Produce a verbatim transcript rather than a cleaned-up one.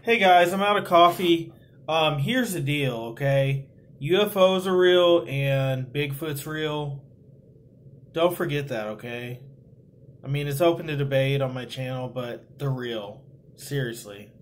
Hey guys, I'm out of coffee. Um, here's the deal, okay? U F Os are real and Bigfoot's real. Don't forget that, okay? I mean, it's open to debate on my channel, but they're real. Seriously.